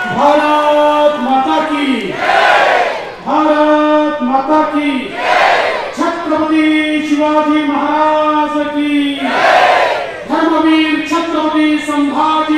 भारत माता की, भारत माता की, छत्रपति शिवाजी महाराज की, धर्मवीर छत्रपति संभाजी